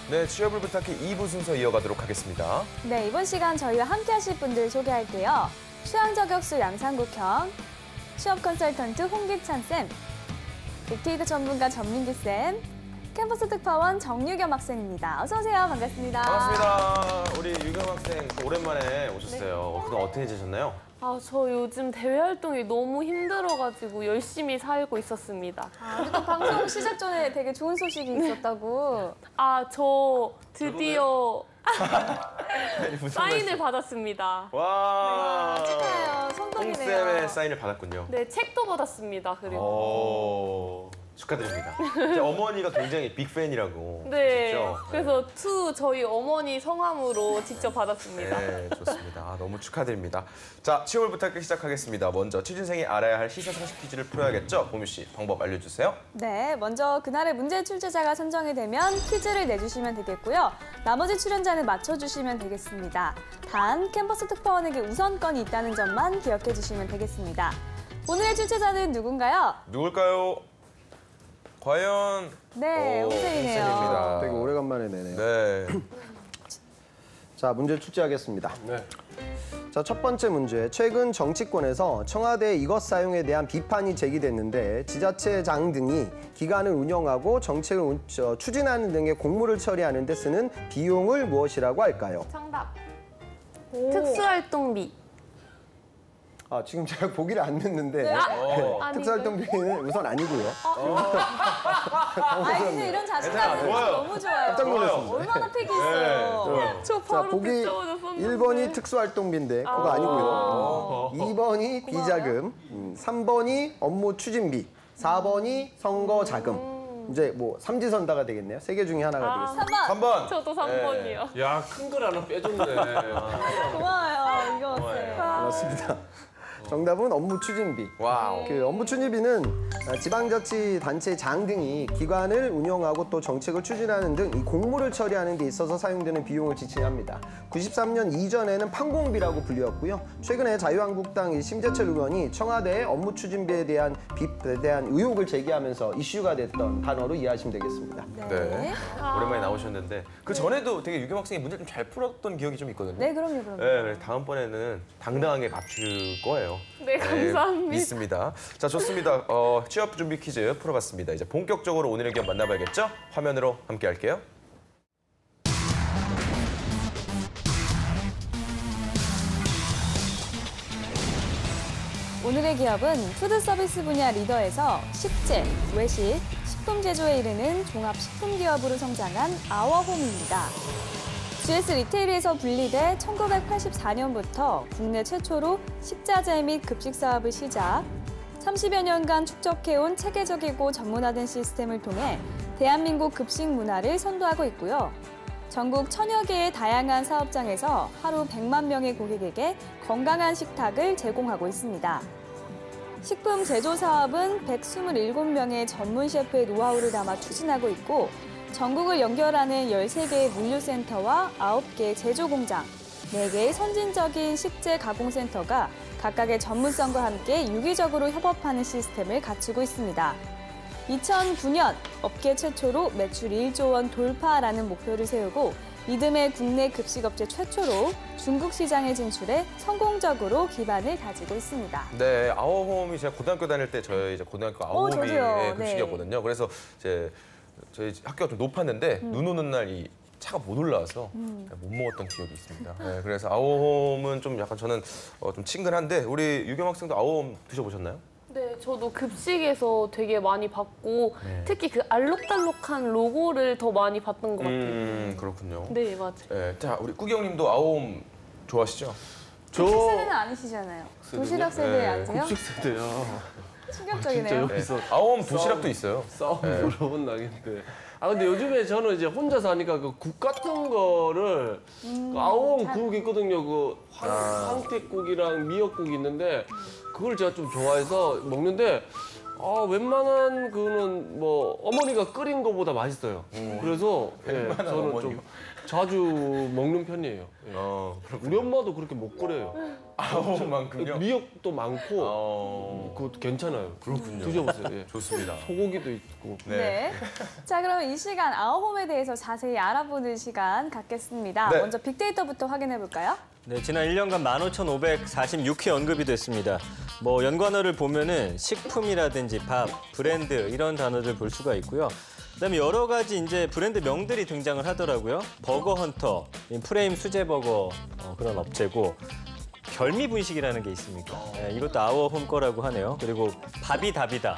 네, 취업을 부탁해 2부 순서 이어가도록 하겠습니다. 네, 이번 시간 저희와 함께 하실 분들 소개할게요. 취향 저격수 양상국형, 취업 컨설턴트 홍기찬 쌤, 빅데이터 전문가 전민기쌤, 캠퍼스 특파원 정유겸 학생입니다. 어서 오세요. 반갑습니다. 반갑습니다. 우리 유겸 학생 오랜만에 오셨어요. 그동안 어떻게 지내셨나요? 저 요즘 대외 활동이 너무 힘들어가지고 열심히 살고 있었습니다. 또 방송 시작 전에 되게 좋은 소식이 있었다고. 저 드디어 무슨 사인을 말씀? 받았습니다. 와, 축하해요. 성덕이네요. 홍쌤의 사인을 받았군요. 네, 책도 받았습니다. 그리고. 오, 축하드립니다. 제 어머니가 굉장히 빅팬이라고 네, 하셨죠? 그래서 저희 어머니 성함으로 직접 받았습니다. 네, 좋습니다. 너무 축하드립니다. 자, 취업을 부탁해 시작하겠습니다. 먼저 취준생이 알아야 할 시사상식 퀴즈를 풀어야겠죠? 보미 씨, 방법 알려주세요. 네, 먼저 그날의 문제 출제자가 선정이 되면 퀴즈를 내주시면 되겠고요. 나머지 출연자는 맞춰주시면 되겠습니다. 단, 캠퍼스 특파원에게 우선권이 있다는 점만 기억해 주시면 되겠습니다. 오늘의 출제자는 누군가요? 누굴까요? 과연 네, 홍쌤이네요. 홍쌤입니다. 되게 오래간만에 내네요. 네. 자, 문제 출제하겠습니다. 네. 자, 첫 번째 문제. 최근 정치권에서 청와대 이것 사용에 대한 비판이 제기됐는데 지자체장 등이 기관을 운영하고 정책을 추진하는 등의 공무를 처리하는 데 쓰는 비용을 무엇이라고 할까요? 정답. 특수활동비. 지금 제가 보기를 안 냈는데 아닌가요? 특수활동비는 우선 아니고요. 근데 이런 자신감은 좋아요. 너무 좋아요. 깜짝 놀랐습니다. 얼마나 팩이 있어요. 좋아요. 저 자, 바로 보기 듣자마자 썼는데. 1번이 특수활동비인데 그거 아니고요. 2번이 비자금, 3번이 업무 추진비, 4번이 선거 자금. 이제 뭐 삼지선다가 되겠네요. 세 개 중에 하나가 되겠습니다. 3번. 3번. 저도 3번이요. 야, 큰 걸 하나 빼줬네. 고마워요. 이거 고마워요. 맞습니다. 정답은 업무 추진비. 와우. 그 업무 추진비는 지방자치단체장 등이 기관을 운영하고 또 정책을 추진하는 등 이 공무를 처리하는 데 있어서 사용되는 비용을 지칭합니다. 93년 이전에는 판공비라고 불리웠고요. 최근에 자유한국당 심재철 의원이 청와대의 업무 추진비에 대한 의혹을 제기하면서 이슈가 됐던 단어로 이해하시면 되겠습니다. 네. 오랜만에 나오셨는데 그 전에도 되게 유겸 학생이 문제를 좀 잘 풀었던 기억이 좀 있거든요. 네, 그럼요. 네, 다음번에는 당당하게 맞출 거예요. 네, 감사합니다. 믿습니다. 자, 좋습니다. 취업 준비 퀴즈 풀어봤습니다. 이제 본격적으로 오늘의 기업 만나봐야겠죠? 화면으로 함께 할게요. 오늘의 기업은 푸드 서비스 분야 리더에서 식재, 외식, 식품 제조에 이르는 종합 식품 기업으로 성장한 아워홈입니다. GS 리테일에서 분리돼 1984년부터 국내 최초로 식자재 및 급식 사업을 시작, 30여 년간 축적해온 체계적이고 전문화된 시스템을 통해 대한민국 급식 문화를 선도하고 있고요. 전국 1000여 개의 다양한 사업장에서 하루 100만 명의 고객에게 건강한 식탁을 제공하고 있습니다. 식품 제조 사업은 127명의 전문 셰프의 노하우를 담아 추진하고 있고 전국을 연결하는 13개의 물류센터와 9개의 제조공장, 4개의 선진적인 식재 가공센터가 각각의 전문성과 함께 유기적으로 협업하는 시스템을 갖추고 있습니다. 2009년 업계 최초로 매출 1조 원 돌파라는 목표를 세우고 이듬해 국내 급식업체 최초로 중국 시장에 진출해 성공적으로 기반을 다지고 있습니다. 네, 아워홈이 제가 고등학교 다닐 때 저희 이제 고등학교 아워홈이 저도요. 급식이었거든요. 그래서 이제 저희 학교가 좀 높았는데 눈 오는 날 이 차가 못 올라와서 못 먹었던 기억이 있습니다. 네, 그래서 아워홈은 좀 약간 저는 좀 친근한데 우리 유겸 학생도 아워홈 드셔보셨나요? 네, 저도 급식에서 되게 많이 봤고 특히 그 알록달록한 로고를 더 많이 봤던 것 같아요. 그렇군요. 네, 맞아요. 네, 자, 우리 꾸기 형님도 아워홈 좋아하시죠? 식세대는 아니시잖아요. 도시락 세대에 아세요? 급식 세대야. 충격적이네요. 진짜 여기서 아워홈 도시락도 있어요. 싸움 물어본 나겠는데. 근데 요즘에 저는 이제 혼자서 하니까 그 국 같은 거를 그 아오홈 국 있거든요. 그 황태국이랑 미역국이 있는데 그걸 제가 좀 좋아해서 먹는데 웬만한 그는 뭐 어머니가 끓인 거보다 맛있어요. 그래서 저는 어머니요? 좀 자주 먹는 편이에요. 우리 엄마도 그렇게 못 끓여요. 아오만큼요? 미역도 많고 그것도 괜찮아요. 그렇군요. 드셔보세요. 예. 좋습니다. 소고기도 있고. 네. 자, 그럼 이 시간 아워홈에 대해서 자세히 알아보는 시간 갖겠습니다. 네. 먼저 빅데이터부터 확인해 볼까요? 네, 지난 1년간 15,546회 언급이 됐습니다. 뭐 연관어를 보면은 식품이라든지 밥, 브랜드 이런 단어들 볼 수가 있고요. 그다음에 여러 가지 이제 브랜드 명들이 등장을 하더라고요. 버거 헌터, 프레임 수제 버거 그런 업체고 별미 분식이라는 게 있습니까? 네, 이것도 아워홈 거라고 하네요. 그리고 밥이 답이다.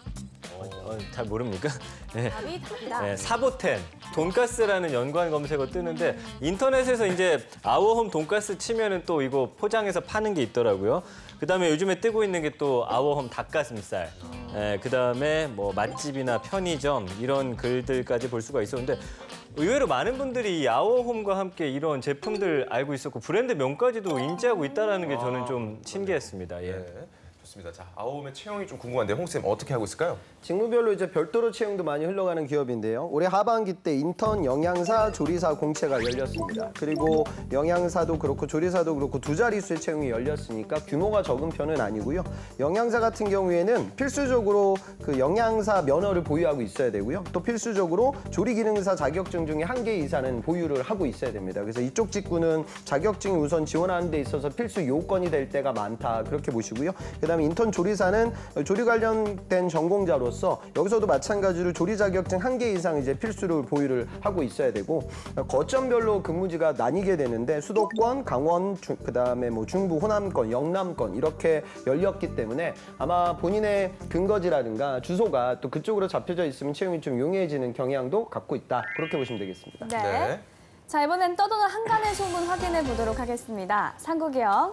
잘 모릅니까? 네. 답이 답이다. 네, 사보텐, 돈가스라는 연관 검색어 뜨는데 인터넷에서 이제 아워홈 돈가스 치면은 또 이거 포장해서 파는 게 있더라고요. 그다음에 요즘에 뜨고 있는 게 또 아워홈 닭가슴살. 그다음에 뭐 맛집이나 편의점 이런 글들까지 볼 수가 있었는데 의외로 많은 분들이 이 아워홈과 함께 이런 제품들 알고 있었고 브랜드 명까지도 인지하고 있다는 게 저는 좀 신기했습니다. 예. 네. 좋습니다. 자, 아오홈의 채용이 좀 궁금한데 홍쌤 어떻게 하고 있을까요? 직무별로 이제 별도로 채용도 많이 흘러가는 기업인데요. 올해 하반기 때 인턴 영양사, 조리사 공채가 열렸습니다. 그리고 영양사도 그렇고 조리사도 그렇고 두 자릿수의 채용이 열렸으니까 규모가 적은 편은 아니고요. 영양사 같은 경우에는 필수적으로 그 영양사 면허를 보유하고 있어야 되고요. 또 필수적으로 조리기능사 자격증 중에 1개 이상은 보유를 하고 있어야 됩니다. 그래서 이쪽 직군은 자격증 우선 지원하는 데 있어서 필수 요건이 될 때가 많다. 그렇게 보시고요. 그다음에 인턴 조리사는 조리 관련된 전공자로서 여기서도 마찬가지로 조리 자격증 1개 이상 이제 필수를 보유를 하고 있어야 되고 거점별로 근무지가 나뉘게 되는데 수도권, 강원, 그다음에 뭐 중부, 호남권, 영남권 이렇게 열렸기 때문에 아마 본인의 근거지라든가 주소가 또 그쪽으로 잡혀져 있으면 채용이 좀 용이해지는 경향도 갖고 있다. 그렇게 보시면 되겠습니다. 네. 네. 자, 이번엔 떠도는 한간의 소문 확인해 보도록 하겠습니다. 상국이 형.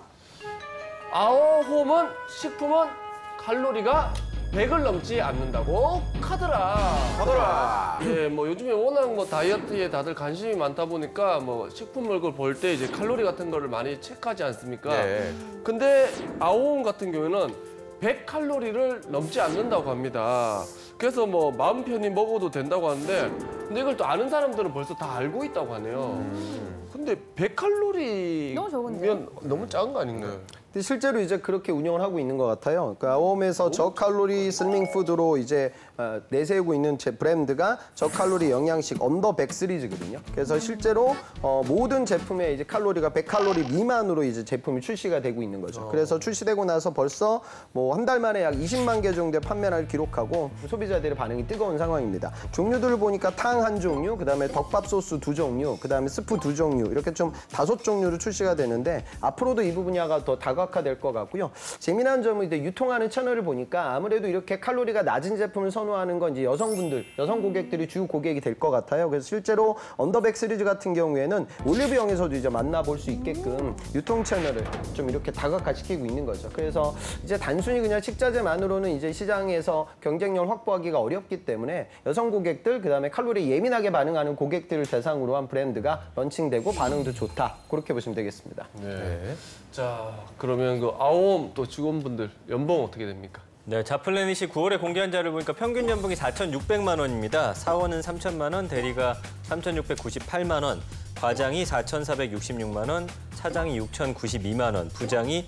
아워홈은 식품은 칼로리가 100을 넘지 않는다고 카더라. 예, 뭐 요즘에 워낙 뭐 다이어트에 다들 관심이 많다 보니까 뭐 식품을 볼 때 이제 칼로리 같은 거를 많이 체크하지 않습니까? 네. 근데 아오홈 같은 경우에는 100칼로리를 넘지 않는다고 합니다. 그래서 뭐 마음 편히 먹어도 된다고 하는데 근데 이걸 또 아는 사람들은 벌써 다 알고 있다고 하네요. 근데 100칼로리면 너무 적은데요? 너무 작은 거 아닌가요? 근데 실제로 이제 그렇게 운영을 하고 있는 것 같아요. 그러니까 아워홈에서 저칼로리 슬링 푸드로 이제 내세우고 있는 제 브랜드가 저칼로리 영양식 언더 100 시리즈거든요. 그래서 실제로 모든 제품의 이제 칼로리가 100칼로리 미만으로 이제 제품이 출시가 되고 있는 거죠. 그래서 출시되고 나서 벌써 뭐 한 달 만에 약 20만 개 정도의 판매량을 기록하고 소비자들의 반응이 뜨거운 상황입니다. 종류들을 보니까 탕 한 종류, 그다음에 덮밥 소스 2종류, 그다음에 스프 2종류 이렇게 좀 5종류로 출시가 되는데 앞으로도 이 분야가 더 다각화될 것 같고요. 재미난 점은 이제 유통하는 채널을 보니까 아무래도 이렇게 칼로리가 낮은 제품을 선호하는 건 이제 여성분들, 여성 고객들이 주 고객이 될 것 같아요. 그래서 실제로 언더백 시리즈 같은 경우에는 올리브영에서도 이제 만나볼 수 있게끔 유통 채널을 좀 이렇게 다각화시키고 있는 거죠. 그래서 이제 단순히 그냥 식자재만으로는 이제 시장에서 경쟁력을 확보하기가 어렵기 때문에 여성 고객들, 그다음에 칼로리에 예민하게 반응하는 고객들을 대상으로 한 브랜드가 런칭되고 반응도 좋다. 그렇게 보시면 되겠습니다. 네. 자, 그러면 그 아오홈 또 직원분들 연봉 어떻게 됩니까? 네, 자플래닛이 9월에 공개한 자료를 보니까 평균 연봉이 4,600만 원입니다. 사원은 3천만 원, 대리가 3,698만 원, 과장이 4,466만 원, 차장이 6,092만 원, 부장이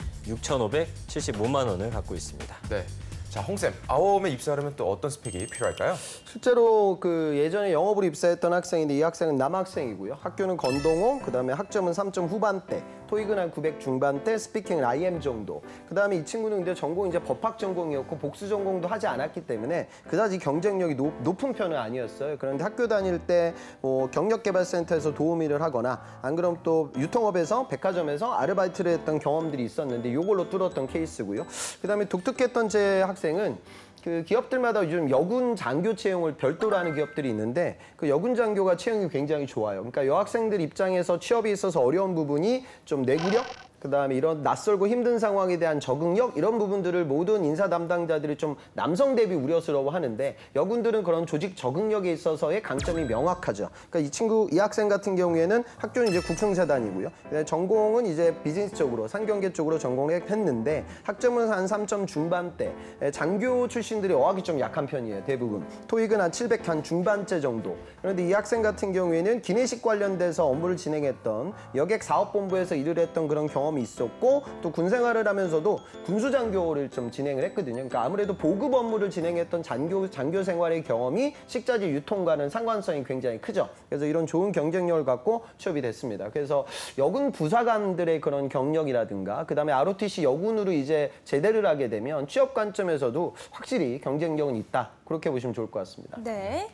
6,575만 원을 갖고 있습니다. 네. 자, 홍쌤, 아워홈에 입사하려면 또 어떤 스펙이 필요할까요? 실제로 그 예전에 영업으로 입사했던 학생인데 이 학생은 남학생이고요. 학교는 건동호, 그다음에 학점은 3점 후반대, 토익은 한 900 중반대, 스피킹은 IM 정도. 그다음에 이 친구는 근데 전공이 이제 법학 전공이었고 복수 전공도 하지 않았기 때문에 그다지 경쟁력이 높은 편은 아니었어요. 그런데 학교 다닐 때 뭐 경력개발센터에서 도우미를 하거나 안 그럼 또 유통업에서 백화점에서 아르바이트를 했던 경험들이 있었는데 이걸로 뚫었던 케이스고요. 그다음에 독특했던 제 학생은 그 기업들마다 요즘 여군 장교 채용을 별도로 하는 기업들이 있는데 그 여군 장교가 채용이 굉장히 좋아요. 그러니까 여학생들 입장에서 취업에 있어서 어려운 부분이 좀 뇌구력, 그다음에 이런 낯설고 힘든 상황에 대한 적응력 이런 부분들을 모든 인사 담당자들이 좀 남성 대비 우려스러워하는데 여군들은 그런 조직 적응력에 있어서의 강점이 명확하죠. 그러니까 이 학생 같은 경우에는 학교는 이제 국승재단이고요. 전공은 이제 비즈니스 쪽으로 상경계 쪽으로 전공을 했는데 학점은 한 3점 중반대. 장교 출신들이 어학이 좀 약한 편이에요. 대부분. 토익은 한 700 한 중반째 정도. 그런데 이 학생 같은 경우에는 기내식 관련돼서 업무를 진행했던 여객 사업본부에서 일을 했던 그런 경험이 있었고 또 군 생활을 하면서도 군수장교를 좀 진행을 했거든요. 그러니까 아무래도 보급 업무를 진행했던 장교 생활의 경험이 식자재 유통과는 상관성이 굉장히 크죠. 그래서 이런 좋은 경쟁력을 갖고 취업이 됐습니다. 그래서 여군 부사관들의 그런 경력이라든가 그다음에 ROTC 여군으로 이제 제대를 하게 되면 취업 관점에서도 확실히 경쟁력은 있다. 그렇게 보시면 좋을 것 같습니다. 네.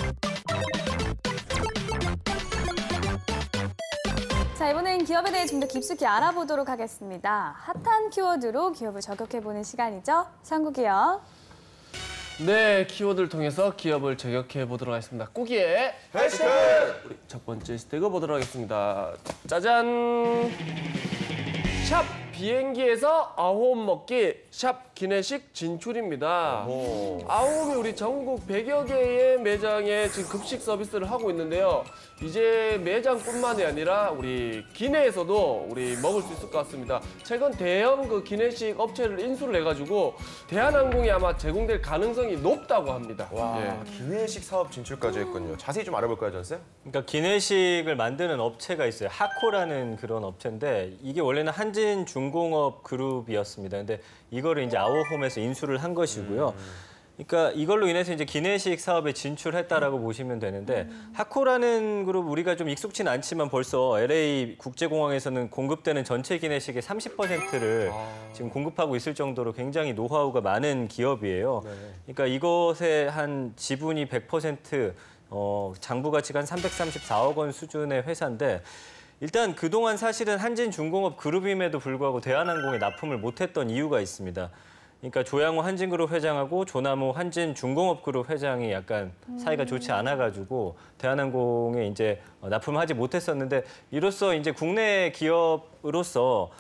자, 이번엔 기업에 대해 좀 더 깊숙이 알아보도록 하겠습니다. 핫한 키워드로 기업을 저격해보는 시간이죠. 상구기업. 네, 키워드를 통해서 기업을 저격해 보도록 하겠습니다. 꾸기의 해시태그! 우리 첫 번째 해시태그 보도록 하겠습니다. 짜잔! 샵 비행기에서 아홈 먹기 샵 기내식 진출입니다. 아홈이 우리 전국 100여 개의 매장에 지금 급식 서비스를 하고 있는데요. 이제 매장뿐만이 아니라 우리 기내에서도 우리 먹을 수 있을 것 같습니다. 최근 대형 그 기내식 업체를 인수를 해가지고 대한항공이 아마 제공될 가능성이 높다고 합니다. 와, 예. 기내식 사업 진출까지 했군요. 자세히 좀 알아볼까요, 전쌤? 그러니까 기내식을 만드는 업체가 있어요. 하코라는 그런 업체인데 이게 원래는 한진중공업 그룹이었습니다. 근데 이거를 이제 아워홈에서 인수를 한 것이고요. 그러니까 이걸로 인해서 이제 기내식 사업에 진출했다라고 보시면 되는데 하코라는 그룹 우리가 좀 익숙치는 않지만 벌써 LA 국제공항에서는 공급되는 전체 기내식의 30%를 지금 공급하고 있을 정도로 굉장히 노하우가 많은 기업이에요. 그러니까 이것의 한 지분이 100% 장부 가치가 한 334억 원 수준의 회사인데 일단 그동안 사실은 한진중공업 그룹임에도 불구하고 대한항공에 납품을 못했던 이유가 있습니다. 그러니까 조양호 한진그룹 회장하고 조남호 한진중공업그룹 회장이 약간 사이가 좋지 않아가지고 대한항공에 이제 납품하지 못했었는데 이로써 이제 국내 기업으로서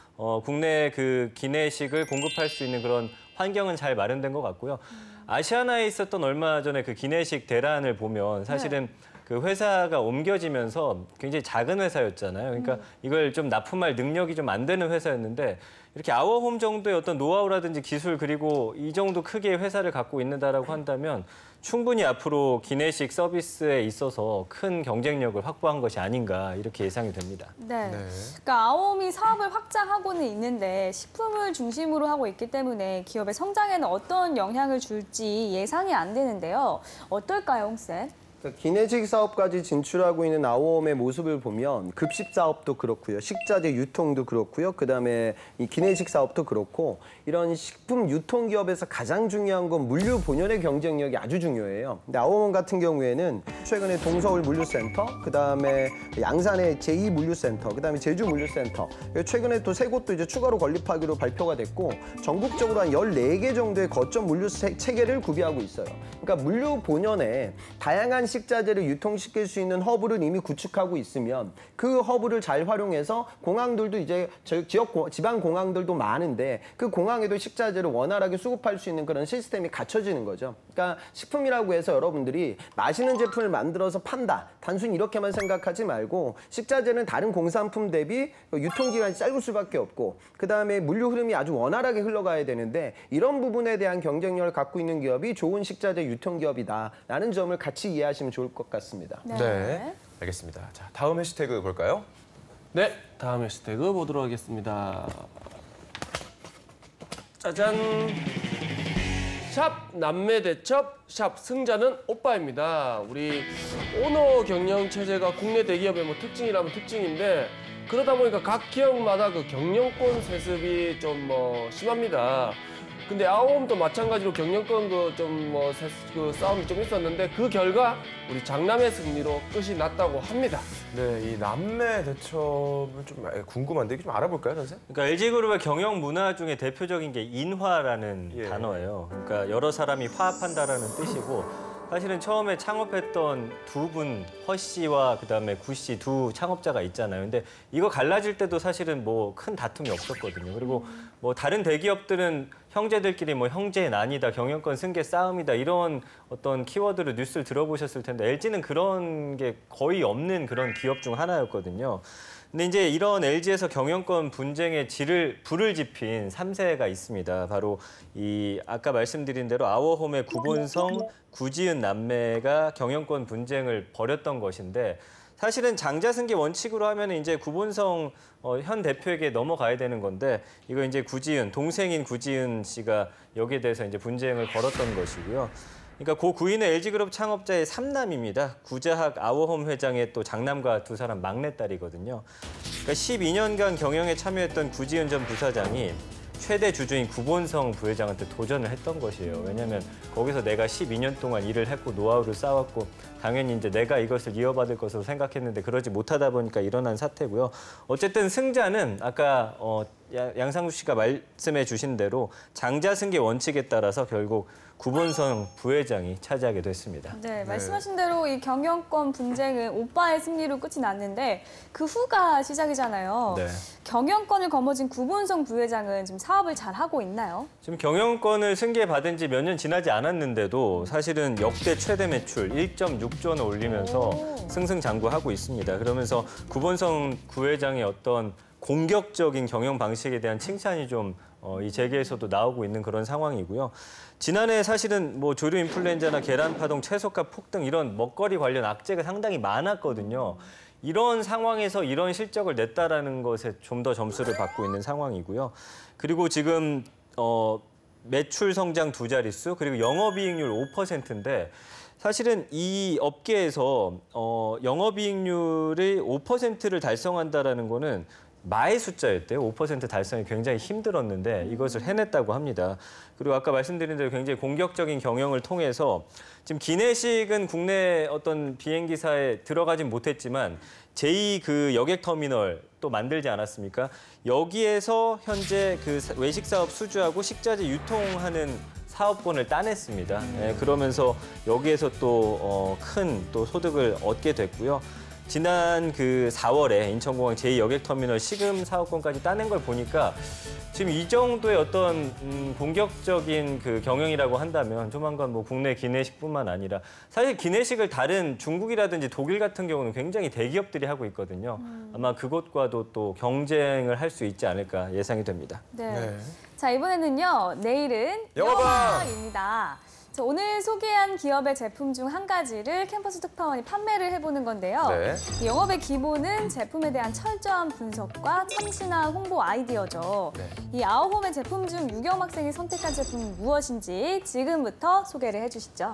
국내 그 기내식을 공급할 수 있는 그런 환경은 잘 마련된 것 같고요. 아시아나에 있었던 얼마 전에 그 기내식 대란을 보면 사실은 그 회사가 옮겨지면서 굉장히 작은 회사였잖아요. 그러니까 이걸 좀 납품할 능력이 좀 안 되는 회사였는데 이렇게 아워홈 정도의 어떤 노하우라든지 기술 그리고 이 정도 크기의 회사를 갖고 있는다라고 한다면 충분히 앞으로 기내식 서비스에 있어서 큰 경쟁력을 확보한 것이 아닌가 이렇게 예상이 됩니다. 네. 그러니까 아오홈이 사업을 확장하고는 있는데 식품을 중심으로 하고 있기 때문에 기업의 성장에는 어떤 영향을 줄지 예상이 안 되는데요. 어떨까요, 홍쌤? 그러니까 기내식 사업까지 진출하고 있는 아오홈의 모습을 보면 급식 사업도 그렇고요. 식자재 유통도 그렇고요. 그다음에 이 기내식 사업도 그렇고 이런 식품 유통 기업에서 가장 중요한 건 물류 본연의 경쟁력이 아주 중요해요. 근데 아오홈 같은 경우에는 최근에 동서울 물류센터, 그다음에 양산의 제2물류센터, 그다음에 제주 물류센터, 최근에 또 세 곳도 이제 추가로 건립하기로 발표가 됐고 전국적으로 한 14개 정도의 거점 물류 체계를 구비하고 있어요. 그러니까 물류 본연에 다양한 식자재를 유통시킬 수 있는 허브를 이미 구축하고 있으면 그 허브를 잘 활용해서 공항들도 이제 지방 공항들도 많은데 그 공항에도 식자재를 원활하게 수급할 수 있는 그런 시스템이 갖춰지는 거죠. 그러니까 식품이라고 해서 여러분들이 맛있는 제품을 만들어서 판다. 단순히 이렇게만 생각하지 말고 식자재는 다른 공산품 대비 유통기간이 짧을 수밖에 없고 그다음에 물류 흐름이 아주 원활하게 흘러가야 되는데 이런 부분에 대한 경쟁력을 갖고 있는 기업이 좋은 식자재 유통기업이다라는 점을 같이 이해하시면 좋을 것 같습니다. 네. 알겠습니다. 자, 다음 해시태그 볼까요? 네, 다음 해시태그 보도록 하겠습니다. 짜잔! 샵 남매 대첩, 샵 승자는 오빠입니다. 우리 오너 경영 체제가 국내 대기업의 뭐 특징이라면 특징인데 그러다 보니까 각 기업마다 그 경영권 세습이 좀 심합니다. 근데 아오홈도 마찬가지로 경영권 그 싸움이 좀 있었는데 그 결과 우리 장남의 승리로 끝이 났다고 합니다. 네, 이 남매 대첩은 좀 궁금한데 이게 좀 알아볼까요, 선생? 그러니까 LG그룹의 경영 문화 중에 대표적인 게 인화라는 단어예요. 그러니까 여러 사람이 화합한다라는 뜻이고 사실은 처음에 창업했던 두 분, 허 씨와 그다음에 구 씨 두 창업자가 있잖아요. 근데 이거 갈라질 때도 사실은 뭐 큰 다툼이 없었거든요. 그리고 뭐 다른 대기업들은 형제들끼리 뭐 형제의 난이다, 경영권 승계 싸움이다 이런 어떤 키워드로 뉴스를 들어보셨을 텐데 LG는 그런 게 거의 없는 그런 기업 중 하나였거든요. 근데 이제 이런 LG에서 경영권 분쟁에 불을 지핀 3세가 있습니다. 바로 이 아까 말씀드린 대로 아워홈의 구본성, 구지은 남매가 경영권 분쟁을 벌였던 것인데 사실은 장자승계 원칙으로 하면 이제 구본성 현 대표에게 넘어가야 되는 건데 이거 이제 구지은 동생인 구지은 씨가 여기에 대해서 이제 분쟁을 벌였던 것이고요. 그러니까 고 구인은 LG그룹 창업자의 삼남입니다. 구자학 아워홈 회장의 또 장남과 두 사람 막내딸이거든요. 그러니까 12년간 경영에 참여했던 구지은 전 부사장이 최대 주주인 구본성 부회장한테 도전을 했던 것이에요. 왜냐하면 거기서 내가 12년 동안 일을 했고 노하우를 쌓았고 당연히 이제 내가 이것을 이어받을 것으로 생각했는데 그러지 못하다 보니까 일어난 사태고요. 어쨌든 승자는 아까 양상수 씨가 말씀해 주신 대로 장자승계 원칙에 따라서 결국 구본성 부회장이 차지하게 됐습니다. 네, 말씀하신 대로 이 경영권 분쟁은 오빠의 승리로 끝이 났는데 그 후가 시작이잖아요. 네. 경영권을 거머쥔 구본성 부회장은 지금 사업을 잘 하고 있나요? 지금 경영권을 승계받은 지 몇 년 지나지 않았는데도 사실은 역대 최대 매출 1.6조 원을 올리면서 승승장구하고 있습니다. 그러면서 구본성 부회장의 어떤 공격적인 경영 방식에 대한 칭찬이 좀 이 재계에서도 나오고 있는 그런 상황이고요. 지난해 사실은 뭐 조류 인플루엔자나 계란 파동, 채소값 폭등 이런 먹거리 관련 악재가 상당히 많았거든요. 이런 상황에서 이런 실적을 냈다라는 것에 좀 더 점수를 받고 있는 상황이고요. 그리고 지금 매출 성장 2자릿수 그리고 영업이익률 5%인데 사실은 이 업계에서 영업이익률이 5%를 달성한다라는 거는 마의 숫자였대요. 5% 달성이 굉장히 힘들었는데 이것을 해냈다고 합니다. 그리고 아까 말씀드린 대로 굉장히 공격적인 경영을 통해서 지금 기내식은 국내 어떤 비행기사에 들어가진 못했지만 제2 그 여객터미널 또 만들지 않았습니까? 여기에서 현재 그 외식 사업 수주하고 식자재 유통하는 사업권을 따냈습니다. 네, 그러면서 여기에서 또 큰 또 소득을 얻게 됐고요. 지난 그 4월에 인천공항 제2여객터미널 시금 사업권까지 따낸 걸 보니까 지금 이 정도의 어떤 공격적인 그 경영이라고 한다면 조만간 뭐 국내 기내식뿐만 아니라 사실 기내식을 다른 중국이라든지 독일 같은 경우는 굉장히 대기업들이 하고 있거든요. 아마 그것과도 또 경쟁을 할 수 있지 않을까 예상이 됩니다. 네. 네. 자, 이번에는요. 내일은 영어방! 영어방입니다. 자, 오늘 소개한 기업의 제품 중 한 가지를 캠퍼스 특파원이 판매를 해보는 건데요. 네. 이 영업의 기본은 제품에 대한 철저한 분석과 참신한 홍보 아이디어죠. 네. 이 아워홈의 제품 중 유경 학생이 선택한 제품은 무엇인지 지금부터 소개를 해주시죠.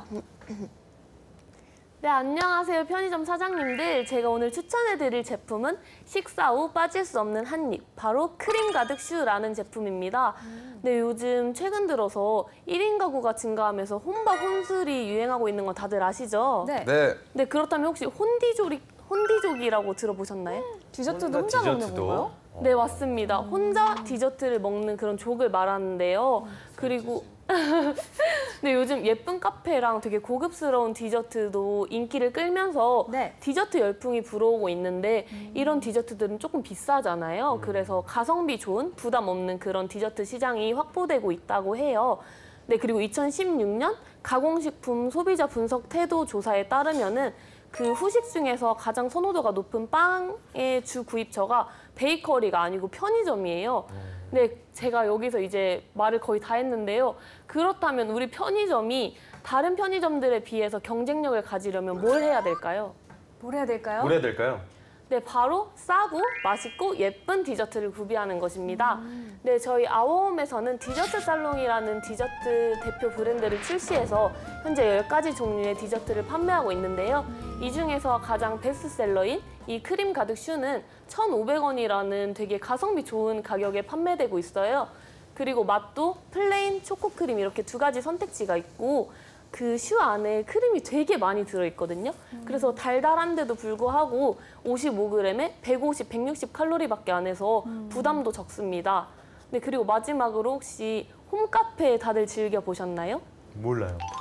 네, 안녕하세요. 편의점 사장님들. 제가 오늘 추천해드릴 제품은 식사 후 빠질 수 없는 한 입, 바로 크림 가득 슈라는 제품입니다. 네, 요즘 최근 들어서 1인 가구가 증가하면서 혼밥, 혼술이 유행하고 있는 건 다들 아시죠? 네. 네. 네, 그렇다면 혹시 혼디족이라고 들어보셨나요? 디저트도 혼자 먹는 디저트도. 건가요? 네, 맞습니다. 혼자 디저트를 먹는 그런 족을 말하는데요. 그리고 네, 요즘 예쁜 카페랑 되게 고급스러운 디저트도 인기를 끌면서 네. 디저트 열풍이 불어오고 있는데 이런 디저트들은 조금 비싸잖아요. 그래서 가성비 좋은 부담 없는 그런 디저트 시장이 확보되고 있다고 해요. 네, 그리고 2016년 가공식품 소비자 분석 태도 조사에 따르면은 그 후식 중에서 가장 선호도가 높은 빵의 주 구입처가 베이커리가 아니고 편의점이에요. 네, 제가 여기서 이제 말을 거의 다 했는데요. 그렇다면 우리 편의점이 다른 편의점들에 비해서 경쟁력을 가지려면 뭘 해야 될까요? 뭘 해야 될까요? 뭘 해야 될까요? 네, 바로 싸고 맛있고 예쁜 디저트를 구비하는 것입니다. 네, 저희 아워홈에서는 디저트 살롱이라는 디저트 대표 브랜드를 출시해서 현재 10가지 종류의 디저트를 판매하고 있는데요. 이 중에서 가장 베스트셀러인 이 크림 가득 슈는 1,500원이라는 되게 가성비 좋은 가격에 판매되고 있어요. 그리고 맛도 플레인, 초코크림 이렇게 2가지 선택지가 있고 그 슈 안에 크림이 되게 많이 들어있거든요. 그래서 달달한데도 불구하고 55g에 150, 160 칼로리밖에 안 해서 부담도 적습니다. 네, 그리고 마지막으로 혹시 홈카페 다들 즐겨보셨나요? 몰라요.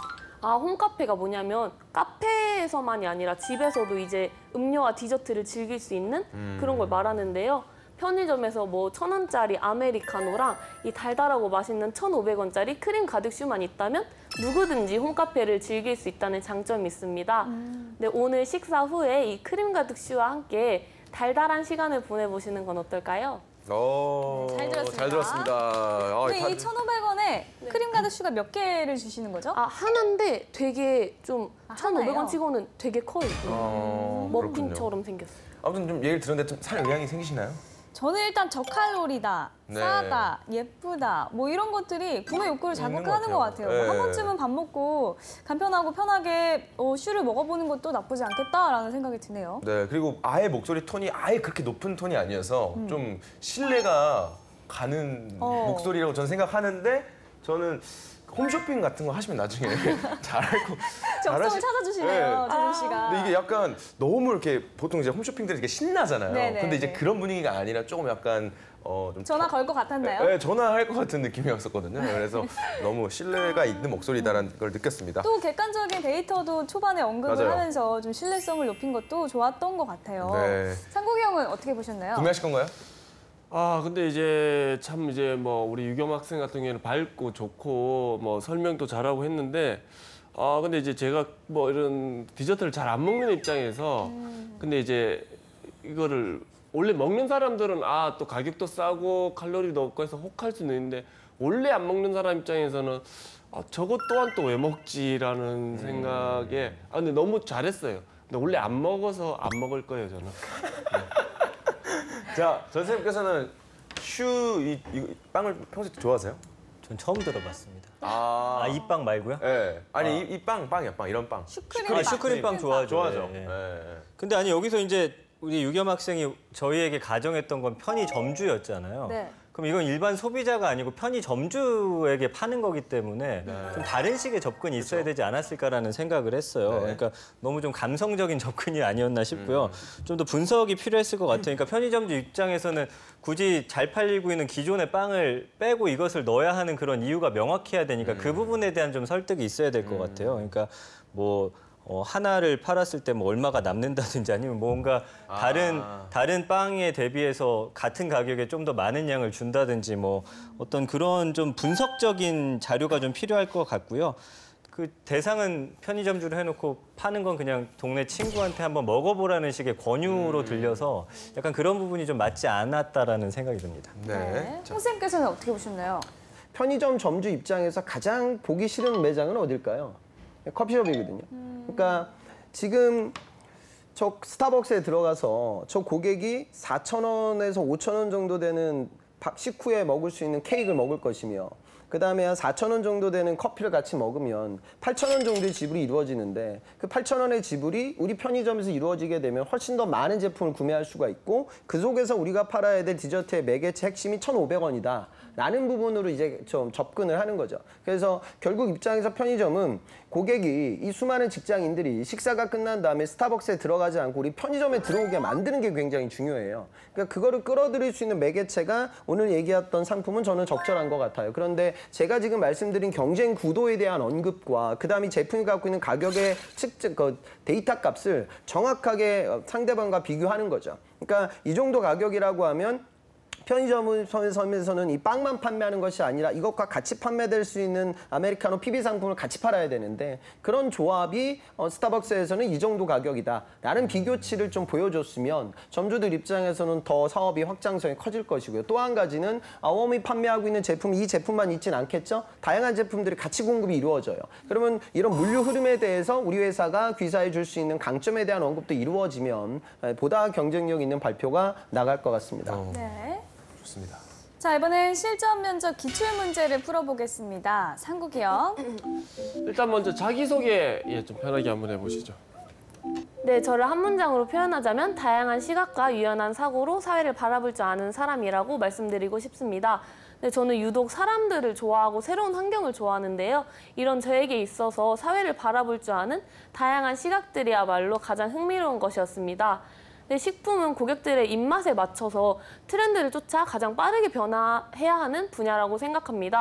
홈카페가 뭐냐면 카페에서만이 아니라 집에서도 이제 음료와 디저트를 즐길 수 있는 그런 걸 말하는데요. 편의점에서 뭐 1,000원짜리 아메리카노랑 이 달달하고 맛있는 1,500원짜리 크림 가득 슈만 있다면 누구든지 홈카페를 즐길 수 있다는 장점이 있습니다. 네, 오늘 식사 후에 이 크림 가득 슈와 함께 달달한 시간을 보내보시는 건 어떨까요? 잘 들었습니다. 잘 들었습니다. 근데 이 1,500원에 크림 가득 슈가 몇 개를 주시는 거죠? 하나인데 되게 좀 하나예요? 1,500원 치고는 되게 커요. 그렇군요. 머핀처럼 생겼어요. 아무튼 좀 얘기를 들었는데 좀 살 의향이 생기시나요? 저는 일단 저칼로리다, 네. 싸다, 예쁘다 뭐 이런 것들이 구매 욕구를 있는 자극하는 것 것 같아요. 같아요. 뭐 한 네. 번쯤은 밥 먹고 간편하고 편하게 슈를 먹어보는 것도 나쁘지 않겠다라는 생각이 드네요. 네, 그리고 아예 목소리 톤이 아예 그렇게 높은 톤이 아니어서 좀 신뢰가 가는 목소리라고 저는 생각하는데 저는 홈쇼핑 같은 거 하시면 나중에 잘하고 적성을 찾아주시네요, 재준 씨가. 근데 이게 약간 너무 이렇게 보통 이제 홈쇼핑들이 이렇게 신나잖아요. 네네, 근데 이제 네. 그런 분위기가 아니라 조금 약간 좀 전화 걸 것 같았나요? 네, 전화할 것 같은 느낌이었었거든요. 그래서 너무 신뢰가 있는 목소리다라는 걸 느꼈습니다. 또 객관적인 데이터도 초반에 언급을 맞아요. 하면서 좀 신뢰성을 높인 것도 좋았던 것 같아요. 네. 상국이 형은 어떻게 보셨나요? 구매하실 건가요? 근데 이제 참 이제 뭐 우리 유겸 학생 같은 경우에는 밝고 좋고 뭐 설명도 잘하고 했는데 근데 이제 제가 뭐 이런 디저트를 잘 안 먹는 입장에서 근데 이제 이거를 원래 먹는 사람들은 또 가격도 싸고 칼로리도 없고 해서 혹할 수는 있는데 원래 안 먹는 사람 입장에서는 저것 또한 또 왜 먹지라는 생각에 근데 너무 잘했어요. 근데 원래 안 먹어서 안 먹을 거예요, 저는. 자, 전 선생님께서는 이 빵을 평소에 좋아하세요? 전 처음 들어봤습니다. 이 이 빵 말고요? 네. 아니 이 빵이야, 빵 이런 빵. 슈크림 슈크림빵 좋아하죠. 좋아하죠. 예, 예. 네. 근데 아니 여기서 이제 우리 유겸 학생이 저희에게 가정했던 건 편의점주였잖아요. 네. 그럼 이건 일반 소비자가 아니고 편의점주에게 파는 거기 때문에 좀 다른 식의 접근이 있어야 되지 않았을까라는 생각을 했어요. 네. 그러니까 너무 좀 감성적인 접근이 아니었나 싶고요. 좀 더 분석이 필요했을 것 같아요. 그러니까 편의점주 입장에서는 굳이 잘 팔리고 있는 기존의 빵을 빼고 이것을 넣어야 하는 그런 이유가 명확해야 되니까 그 부분에 대한 좀 설득이 있어야 될 것 같아요. 그러니까 뭐 하나를 팔았을 때 뭐 얼마가 남는다든지 아니면 뭔가 다른 빵에 대비해서 같은 가격에 좀 더 많은 양을 준다든지 뭐 어떤 그런 좀 분석적인 자료가 좀 필요할 것 같고요. 그 대상은 편의점주로 해놓고 파는 건 그냥 동네 친구한테 한번 먹어보라는 식의 권유로 들려서 약간 그런 부분이 좀 맞지 않았다라는 생각이 듭니다. 네. 자, 홍 쌤께서는 어떻게 보셨나요? 편의점 점주 입장에서 가장 보기 싫은 매장은 어딜까요? 커피숍이거든요. 그러니까 지금 저 스타벅스에 들어가서 저 고객이 4,000원에서 5,000원 정도 되는 식후에 먹을 수 있는 케이크를 먹을 것이며 그다음에 한 4,000원 정도 되는 커피를 같이 먹으면 8,000원 정도의 지불이 이루어지는데 그 8,000원의 지불이 우리 편의점에서 이루어지게 되면 훨씬 더 많은 제품을 구매할 수가 있고 그 속에서 우리가 팔아야 될 디저트의 매개체 핵심이 1,500원이다. 라는 부분으로 이제 좀 접근을 하는 거죠. 그래서 결국 입장에서 편의점은 고객이 이 수많은 직장인들이 식사가 끝난 다음에 스타벅스에 들어가지 않고 우리 편의점에 들어오게 만드는 게 굉장히 중요해요. 그러니까 그거를 끌어들일 수 있는 매개체가 오늘 얘기했던 상품은 저는 적절한 것 같아요. 그런데 제가 지금 말씀드린 경쟁 구도에 대한 언급과 그다음에 제품이 갖고 있는 가격의 데이터 값을 정확하게 상대방과 비교하는 거죠. 그러니까 이 정도 가격이라고 하면 편의점에서는 이 빵만 판매하는 것이 아니라 이것과 같이 판매될 수 있는 아메리카노 PB 상품을 같이 팔아야 되는데 그런 조합이 스타벅스에서는 이 정도 가격이다. 라는 비교치를 좀 보여줬으면 점주들 입장에서는 더 사업이 확장성이 커질 것이고요. 또 한 가지는 아워홈이 판매하고 있는 제품이 이 제품만 있진 않겠죠? 다양한 제품들이 같이 공급이 이루어져요. 그러면 이런 물류 흐름에 대해서 우리 회사가 귀사해 줄 수 있는 강점에 대한 언급도 이루어지면 보다 경쟁력 있는 발표가 나갈 것 같습니다. 네. 좋습니다. 자, 이번엔 실전 면접 기출 문제를 풀어보겠습니다. 상국이 형. 일단 먼저 자기소개 좀 편하게 한번 해보시죠. 네, 저를 한 문장으로 표현하자면 다양한 시각과 유연한 사고로 사회를 바라볼 줄 아는 사람이라고 말씀드리고 싶습니다. 네, 저는 유독 사람들을 좋아하고 새로운 환경을 좋아하는데요. 이런 저에게 있어서 사회를 바라볼 줄 아는 다양한 시각들이야말로 가장 흥미로운 것이었습니다. 네, 식품은 고객들의 입맛에 맞춰서 트렌드를 쫓아 가장 빠르게 변화해야 하는 분야라고 생각합니다.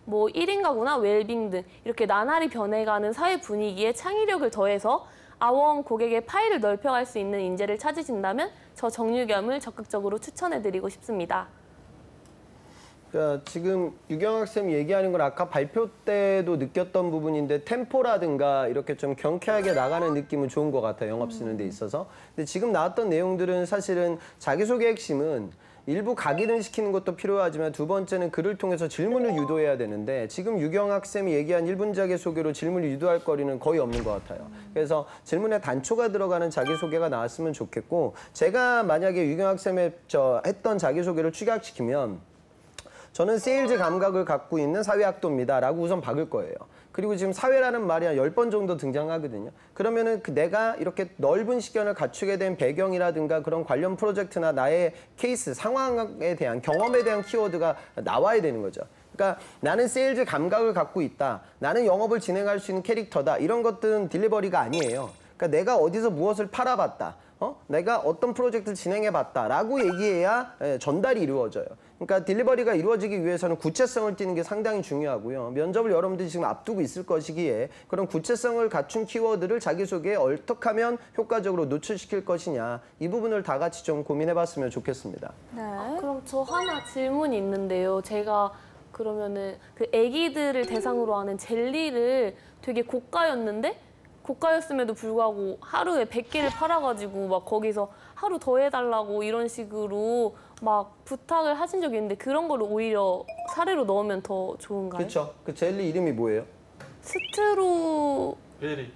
뭐 1인 가구나 웰빙 등 이렇게 나날이 변해가는 사회 분위기에 창의력을 더해서 아워홈 고객의 파일을 넓혀갈 수 있는 인재를 찾으신다면 저 정유겸을 적극적으로 추천해드리고 싶습니다. 그러니까 지금 유경학 쌤이 얘기하는 건 아까 발표 때도 느꼈던 부분인데 템포라든가 이렇게 좀 경쾌하게 나가는 느낌은 좋은 것 같아요. 영업 쓰는 데 있어서. 근데 지금 나왔던 내용들은 사실은 자기소개 핵심은 일부 각인을 시키는 것도 필요하지만 두 번째는 글을 통해서 질문을 유도해야 되는데 지금 유경학 쌤이 얘기한 1분 자기소개로 질문을 유도할 거리는 거의 없는 것 같아요. 그래서 질문에 단초가 들어가는 자기소개가 나왔으면 좋겠고 제가 만약에 유경학 쌤의 했던 자기소개를 축약시키면 저는 세일즈 감각을 갖고 있는 사회학도입니다 라고 우선 박을 거예요. 그리고 지금 사회라는 말이 한 10번 정도 등장하거든요. 그러면은 내가 이렇게 넓은 시견을 갖추게 된 배경이라든가 그런 관련 프로젝트나 나의 케이스, 상황에 대한 경험에 대한 키워드가 나와야 되는 거죠. 그러니까 나는 세일즈 감각을 갖고 있다. 나는 영업을 진행할 수 있는 캐릭터다. 이런 것들은 딜리버리가 아니에요. 그러니까 내가 어디서 무엇을 팔아봤다. 내가 어떤 프로젝트를 진행해봤다라고 얘기해야 전달이 이루어져요. 그러니까 딜리버리가 이루어지기 위해서는 구체성을 띠는 게 상당히 중요하고요. 면접을 여러분들이 지금 앞두고 있을 것이기에 그런 구체성을 갖춘 키워드를 자기소개에 어떻게 하면 효과적으로 노출시킬 것이냐 이 부분을 다 같이 좀 고민해봤으면 좋겠습니다. 네. 그럼 저 하나 질문이 있는데요. 제가 그러면은 그 아기들을 대상으로 하는 젤리를 되게 고가였는데 고가였음에도 불구하고 하루에 100개를 팔아가지고 막 거기서 하루 더 해달라고 이런 식으로 막 부탁을 하신 적이 있는데 그런 거를 오히려 사례로 넣으면 더 좋은가요? 그렇죠. 그 젤리 이름이 뭐예요? 스트로... 베리.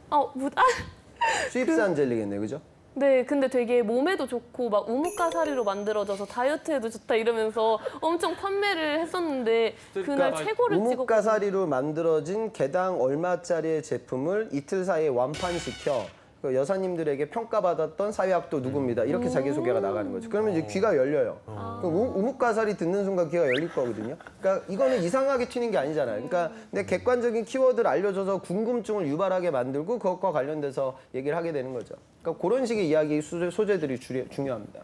수입산 젤리겠네요. 그죠? 네, 근데 되게 몸에도 좋고 막 우뭇가사리로 만들어져서 다이어트에도 좋다 이러면서 엄청 판매를 했었는데 그날 최고를 찍었거든요. 우뭇가사리로 만들어진 개당 얼마짜리의 제품을 이틀 사이에 완판시켜 그 여사님들에게 평가받았던 사회학도 누굽니다. 이렇게 자기소개가 나가는 거죠. 그러면 이제 귀가 열려요. 그럼 우뭇가사리 듣는 순간 귀가 열릴 거거든요. 그러니까 이거는 이상하게 튀는 게 아니잖아요. 그러니까 내 객관적인 키워드를 알려줘서 궁금증을 유발하게 만들고 그것과 관련돼서 얘기를 하게 되는 거죠. 그러니까 그런 식의 이야기 소재들이 중요합니다.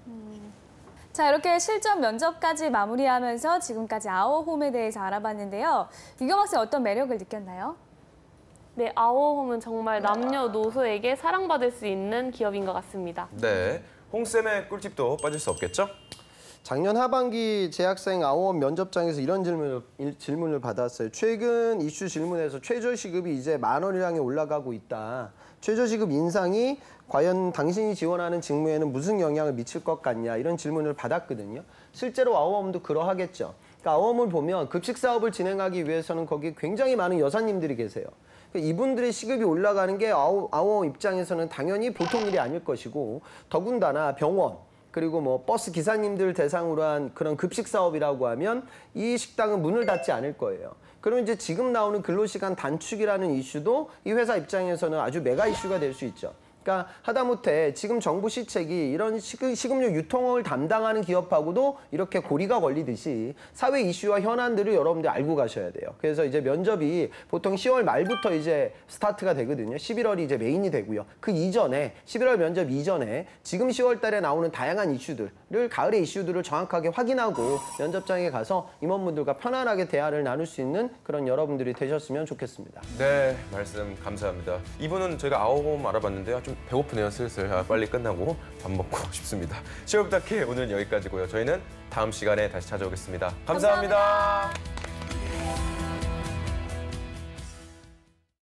자, 이렇게 실전 면접까지 마무리하면서 지금까지 아워홈에 대해서 알아봤는데요. 유경학 씨 어떤 매력을 느꼈나요? 네, 아워홈은 정말 남녀노소에게 사랑받을 수 있는 기업인 것 같습니다. 네, 홍쌤의 꿀팁도 빠질 수 없겠죠? 작년 하반기 재학생 아워홈 면접장에서 이런 질문을 받았어요. 최근 이슈 질문에서 최저시급이 이제 10,000원을 향해 올라가고 있다. 최저시급 인상이 과연 당신이 지원하는 직무에는 무슨 영향을 미칠 것 같냐 이런 질문을 받았거든요. 실제로 아워홈도 그러하겠죠. 그러니까 아워홈을 보면 급식 사업을 진행하기 위해서는 거기 굉장히 많은 여사님들이 계세요. 이분들의 시급이 올라가는 게 아워홈 입장에서는 당연히 보통 일이 아닐 것이고 더군다나 병원 그리고 뭐 버스 기사님들 대상으로 한 그런 급식 사업이라고 하면 이 식당은 문을 닫지 않을 거예요. 그러면 이제 지금 나오는 근로시간 단축이라는 이슈도 이 회사 입장에서는 아주 메가 이슈가 될 수 있죠. 그러니까 하다못해 지금 정부 시책이 이런 식음료 유통을 담당하는 기업하고도 이렇게 고리가 걸리듯이 사회 이슈와 현안들을 여러분들 알고 가셔야 돼요. 그래서 이제 면접이 보통 10월 말부터 이제 스타트가 되거든요. 11월이 이제 메인이 되고요. 그 이전에 11월 면접 이전에 지금 10월 달에 나오는 다양한 이슈들을 가을의 이슈들을 정확하게 확인하고 면접장에 가서 임원분들과 편안하게 대화를 나눌 수 있는 그런 여러분들이 되셨으면 좋겠습니다. 네, 말씀 감사합니다. 이분은 저희가 아워홈 알아봤는데요. 좀 배고프네요, 슬슬. 빨리 끝나고 밥 먹고 싶습니다. 10월 부탁해 오늘은 여기까지고요. 저희는 다음 시간에 다시 찾아오겠습니다 감사합니다.